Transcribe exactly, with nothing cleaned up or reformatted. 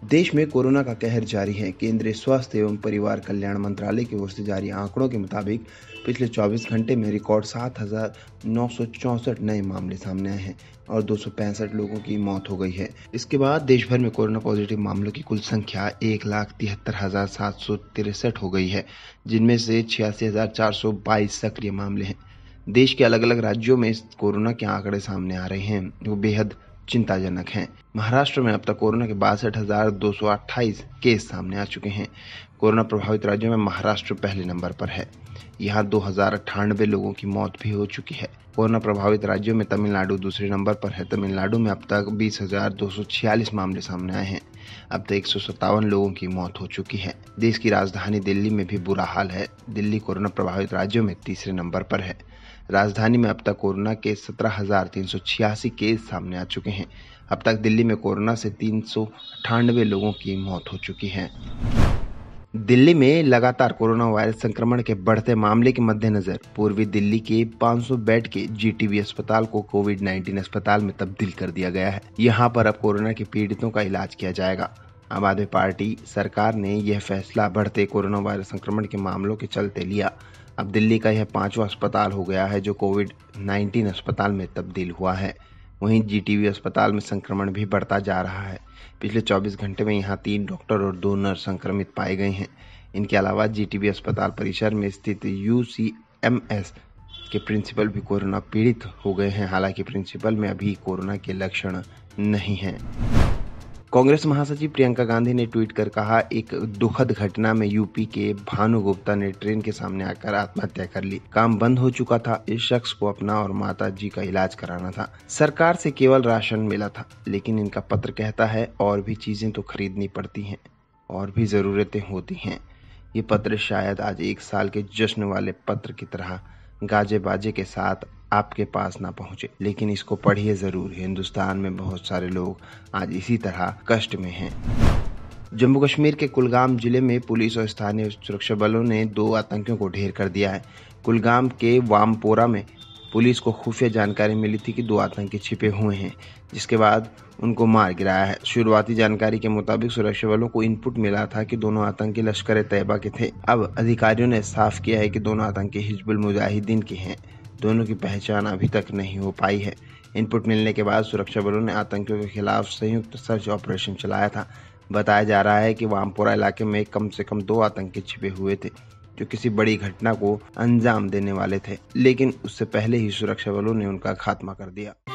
देश में कोरोना का कहर जारी है। केंद्रीय स्वास्थ्य एवं परिवार कल्याण मंत्रालय की ओर से जारी आंकड़ों के मुताबिक पिछले चौबीस घंटे में रिकॉर्ड सात हजार नौ सौ चौसठ नए मामले सामने आए हैं और दो सौ पैंसठ लोगों की मौत हो गई है। इसके बाद देश भर में कोरोना पॉजिटिव मामलों की कुल संख्या एक लाख तिहत्तर हजार सात सौ तिरसठ हो गई है, जिनमें से छियासी हजार चार सौ बाईस सक्रिय मामले हैं। देश के अलग अलग राज्यों में कोरोना के आंकड़े सामने आ रहे हैं, वो बेहद चिंताजनक हैं। महाराष्ट्र में अब तक कोरोना के बासठ हजार दो सौ अट्ठाईस केस सामने आ चुके हैं। कोरोना प्रभावित राज्यों में महाराष्ट्र पहले नंबर पर है। यहाँ दो हजार अट्ठानबे लोगों की मौत भी हो चुकी है। कोरोना प्रभावित राज्यों में तमिलनाडु दूसरे नंबर पर है। तमिलनाडु में अब तक बीस हजार दो सौ छियालीस मामले सामने आए हैं। अब तक एक सौ सत्तावन लोगों की मौत हो चुकी है। देश की राजधानी दिल्ली में भी बुरा हाल है। दिल्ली कोरोना प्रभावित राज्यों में तीसरे नंबर पर है। राजधानी में अब तक कोरोना के सत्रह हजार तीन सौ छियासी केस सामने आ चुके हैं। अब तक दिल्ली में कोरोना से तीन सौ अट्ठानबे लोगों की मौत हो चुकी है। दिल्ली में लगातार कोरोना वायरस संक्रमण के बढ़ते मामले के मद्देनजर पूर्वी दिल्ली के पाँच सौ बेड के जीटीबी अस्पताल को कोविड उन्नीस अस्पताल में तब्दील कर दिया गया है। यहाँ पर अब कोरोना के पीड़ितों का इलाज किया जाएगा। आम आदमी पार्टी सरकार ने यह फैसला बढ़ते कोरोना वायरस संक्रमण के मामलों के चलते लिया। अब दिल्ली का यह पांचवा अस्पताल हो गया है जो कोविड उन्नीस अस्पताल में तब्दील हुआ है। वहीं जीटीबी अस्पताल में संक्रमण भी बढ़ता जा रहा है। पिछले चौबीस घंटे में यहां तीन डॉक्टर और दो नर्स संक्रमित पाए गए हैं। इनके अलावा जीटीबी अस्पताल परिसर में स्थित यूसीएमएस के प्रिंसिपल भी कोरोना पीड़ित हो गए हैं। हालांकि प्रिंसिपल में अभी कोरोना के लक्षण नहीं हैं। कांग्रेस महासचिव प्रियंका गांधी ने ट्वीट कर कहा, एक दुखद घटना में यूपी के भानु गुप्ता ने ट्रेन के सामने आकर आत्महत्या कर ली। काम बंद हो चुका था। इस शख्स को अपना और माता जी का इलाज कराना था। सरकार से केवल राशन मिला था, लेकिन इनका पत्र कहता है और भी चीजें तो खरीदनी पड़ती हैं, और भी जरूरतें होती हैं। ये पत्र शायद आज एक साल के जश्न वाले पत्र की तरह गाजे बाजे के साथ आपके पास ना पहुंचे, लेकिन इसको पढ़िए जरूर। हिंदुस्तान में बहुत सारे लोग आज इसी तरह कष्ट में हैं। जम्मू कश्मीर के कुलगाम जिले में पुलिस और स्थानीय सुरक्षा बलों ने दो आतंकियों को ढेर कर दिया है। कुलगाम के वामपोरा में पुलिस को खुफिया जानकारी मिली थी कि दो आतंकी छिपे हुए हैं, जिसके बाद उनको मार गिराया है। शुरुआती जानकारी के मुताबिक सुरक्षा बलों को इनपुट मिला था कि दोनों आतंकी लश्कर तैयबा के थे। अब अधिकारियों ने साफ किया है कि दोनों आतंकी हिजबुल मुजाहिदीन के हैं। दोनों की पहचान अभी तक नहीं हो पाई है। इनपुट मिलने के बाद सुरक्षा बलों ने आतंकियों के खिलाफ संयुक्त सर्च ऑपरेशन चलाया था। बताया जा रहा है कि वामपोरा इलाके में कम से कम दो आतंकी छिपे हुए थे, जो किसी बड़ी घटना को अंजाम देने वाले थे, लेकिन उससे पहले ही सुरक्षा बलों ने उनका खात्मा कर दिया।